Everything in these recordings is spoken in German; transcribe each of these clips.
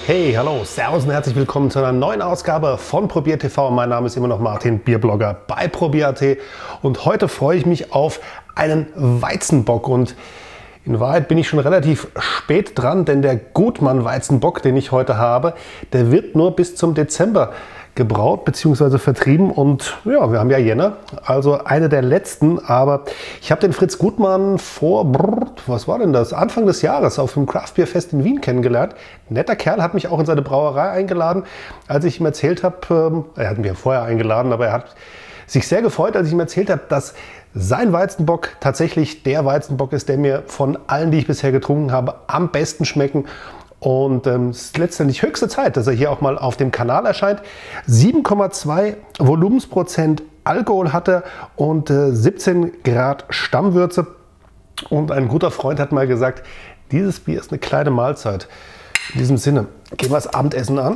Hey, hallo, servus und herzlich willkommen zu einer neuen Ausgabe von ProbierTV. Mein Name ist immer noch Martin, Bierblogger bei Probier.at und heute freue ich mich auf einen Weizenbock und in Wahrheit bin ich schon relativ spät dran, denn der Gutmann Weizenbock, den ich heute habe, der wird nur bis zum Dezember gebraut bzw. vertrieben und ja, wir haben ja Jänner, also eine der letzten, aber ich habe den Fritz Gutmann vor, was war denn das, Anfang des Jahres auf dem Craft Beer Fest in Wien kennengelernt. Ein netter Kerl, hat mich auch in seine Brauerei eingeladen, als ich ihm erzählt habe, er hat mich ja vorher eingeladen, aber er hat sich sehr gefreut, als ich ihm erzählt habe, dass sein Weizenbock tatsächlich der Weizenbock ist, der mir von allen, die ich bisher getrunken habe, am besten schmecken. Und es ist letztendlich höchste Zeit, dass er hier auch mal auf dem Kanal erscheint. 7,2 Volumensprozent Alkohol hat er und 17 Grad Stammwürze. Und ein guter Freund hat mal gesagt, dieses Bier ist eine kleine Mahlzeit. In diesem Sinne, gehen wir das Abendessen an.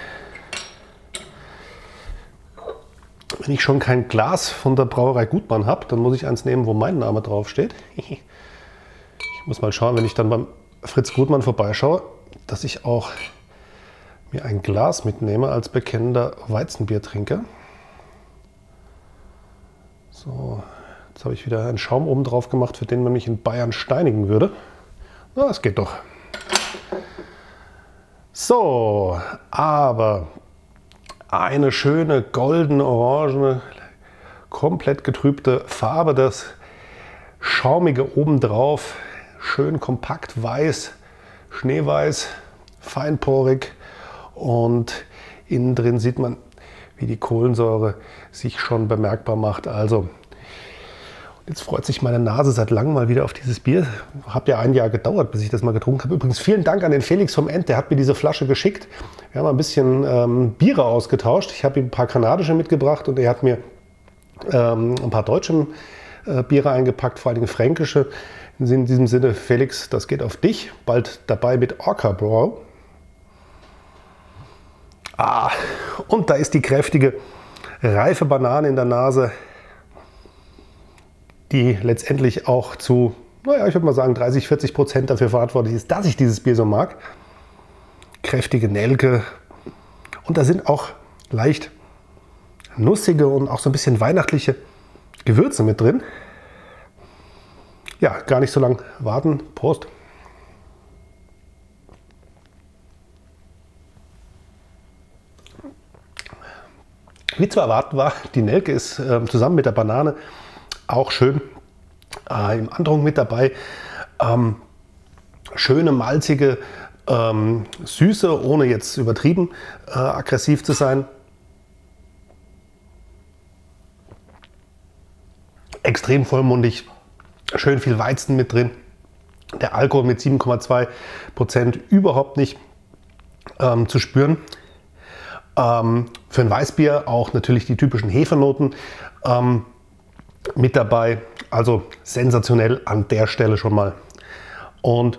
Wenn ich schon kein Glas von der Brauerei Gutmann habe, dann muss ich eins nehmen, wo mein Name draufsteht. Ich muss mal schauen, wenn ich dann beim Fritz Gutmann vorbeischaue, dass ich auch mir ein Glas mitnehme als bekennender Weizenbiertrinker. So, jetzt habe ich wieder einen Schaum oben drauf gemacht, für den man mich in Bayern steinigen würde. Na, es geht doch. So, aber eine schöne golden-orangene, komplett getrübte Farbe, das Schaumige obendrauf, schön kompakt weiß, schneeweiß, feinporig und innen drin sieht man, wie die Kohlensäure sich schon bemerkbar macht. Also jetzt freut sich meine Nase seit langem mal wieder auf dieses Bier. Hat ja ein Jahr gedauert, bis ich das mal getrunken habe. Übrigens vielen Dank an den Felix vom End, der hat mir diese Flasche geschickt. Wir haben ein bisschen Biere ausgetauscht. Ich habe ihm ein paar kanadische mitgebracht und er hat mir ein paar deutsche Biere eingepackt, vor allem fränkische. In diesem Sinne, Felix, das geht auf dich. Bald dabei mit Orca Braw. Und da ist die kräftige, reife Banane in der Nase, die letztendlich auch zu, naja, ich würde mal sagen, 30–40% dafür verantwortlich ist, dass ich dieses Bier so mag. Kräftige Nelke. Und da sind auch leicht nussige und auch so ein bisschen weihnachtliche Gewürze mit drin. Ja, gar nicht so lang warten. Prost! Wie zu erwarten war, die Nelke ist zusammen mit der Banane auch schön im Andrang mit dabei. Schöne, malzige Süße, ohne jetzt übertrieben aggressiv zu sein. Extrem vollmundig. Schön viel Weizen mit drin. Der Alkohol mit 7,2% überhaupt nicht zu spüren. Für ein Weißbier auch natürlich die typischen Hefenoten mit dabei. Also sensationell an der Stelle schon mal. Und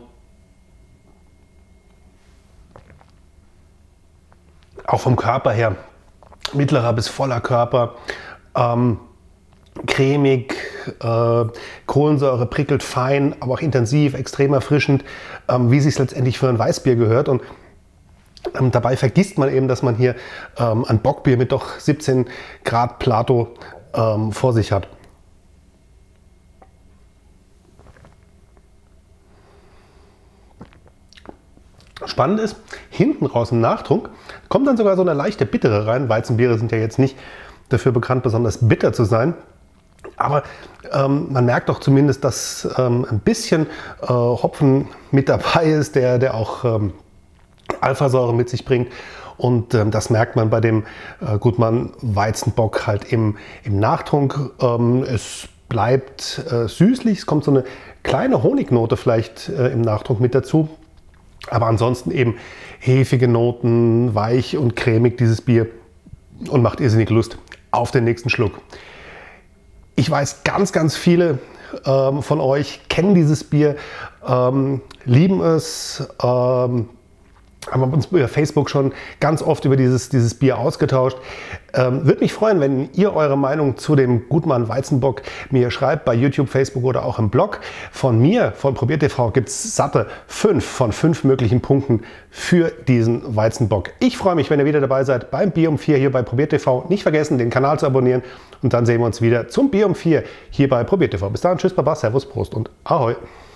auch vom Körper her, mittlerer bis voller Körper. Cremig, Kohlensäure prickelt fein, aber auch intensiv, extrem erfrischend, wie es sich letztendlich für ein Weißbier gehört. Und dabei vergisst man eben, dass man hier ein Bockbier mit doch 17 Grad Plato vor sich hat. Spannend ist, hinten raus im Nachtrunk kommt dann sogar so eine leichte Bittere rein. Weizenbiere sind ja jetzt nicht dafür bekannt, besonders bitter zu sein. Aber man merkt doch zumindest, dass ein bisschen Hopfen mit dabei ist, der auch Alphasäure mit sich bringt. Und das merkt man bei dem Gutmann Weizenbock halt im Nachtrunk. Es bleibt süßlich, es kommt so eine kleine Honignote vielleicht im Nachtrunk mit dazu. Aber ansonsten eben hefige Noten, weich und cremig dieses Bier und macht irrsinnig Lust auf den nächsten Schluck. Ich weiß, ganz viele von euch kennen dieses Bier, lieben es, haben wir uns über Facebook schon ganz oft über dieses Bier ausgetauscht. Würde mich freuen, wenn ihr eure Meinung zu dem Gutmann Weizenbock mir schreibt bei YouTube, Facebook oder auch im Blog. Von mir, von ProbierTV, gibt es satte 5 von 5 möglichen Punkten für diesen Weizenbock. Ich freue mich, wenn ihr wieder dabei seid beim Bier um 4 hier bei ProbierTV. Nicht vergessen, den Kanal zu abonnieren und dann sehen wir uns wieder zum Bier um 4 hier bei ProbierTV. Bis dahin, tschüss, Baba, Servus, Prost und Ahoi!